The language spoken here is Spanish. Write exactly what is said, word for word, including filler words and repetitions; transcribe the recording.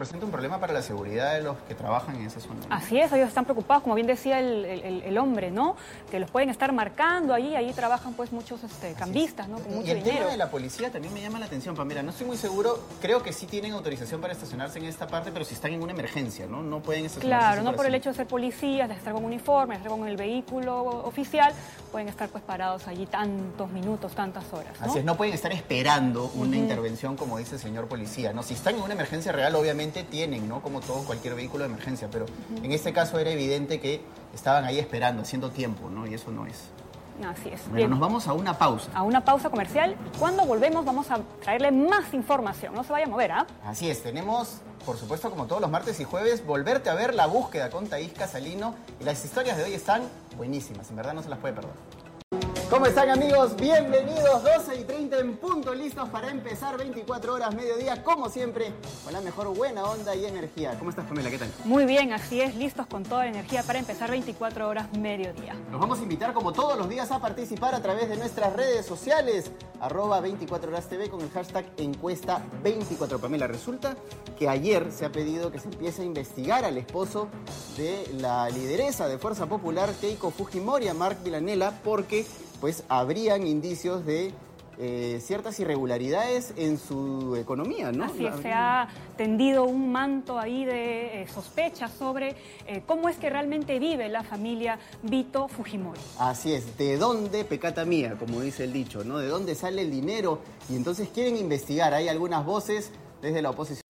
representa un problema para la seguridad de los que trabajan en esa zona, ¿no? Así es, ellos están preocupados, como bien decía el, el, el hombre, ¿no? Que los pueden estar marcando ahí, ahí trabajan pues muchos este, cambistas, ¿no? Con y mucho el dinero. tema de la policía también me llama la atención, Pamela. No estoy muy seguro, creo que sí tienen autorización para estacionarse en esta parte, pero si están en una emergencia, ¿no? No pueden estacionarse. Claro, no por el así. hecho de ser policías, de estar con uniforme, de estar con el vehículo oficial, pueden estar pues parados allí tantos minutos, tantas horas, ¿no? Así es, no pueden estar esperando una Uh-huh. intervención, como dice el señor policía, ¿no? Si están en una emergencia real, obviamente tienen, ¿no? Como todo cualquier vehículo de emergencia, pero uh-huh. en este caso era evidente que estaban ahí esperando, haciendo tiempo, ¿no? Y eso no es. Así es. Bueno, Bien. nos vamos a una pausa. A una pausa comercial y cuando volvemos vamos a traerle más información. No se vaya a mover, ¿ah? ¿eh? Así es, tenemos, por supuesto, como todos los martes y jueves, volverte a ver La Búsqueda con Thaís Casalino. Y las historias de hoy están buenísimas, en verdad no se las puede perder. ¿Cómo están, amigos? Bienvenidos, doce y treinta en punto, listos para empezar veinticuatro horas, mediodía, como siempre, con la mejor buena onda y energía. ¿Cómo estás, Pamela? ¿Qué tal? Muy bien, así es, listos con toda la energía para empezar veinticuatro horas, mediodía. Nos vamos a invitar, como todos los días, a participar a través de nuestras redes sociales, arroba veinticuatro horas T V con el hashtag encuesta veinticuatro. Pamela, resulta que ayer se ha pedido que se empiece a investigar al esposo de la lideresa de Fuerza Popular, Keiko Fujimori, a Marc Villanela, porque pues habrían indicios de eh, ciertas irregularidades en su economía, ¿no? Así es, se ha tendido un manto ahí de eh, sospechas sobre eh, cómo es que realmente vive la familia Vito Fujimori. Así es, ¿de dónde pecata mía, como dice el dicho, ¿no? ¿De dónde sale el dinero? Y entonces quieren investigar, hay algunas voces desde la oposición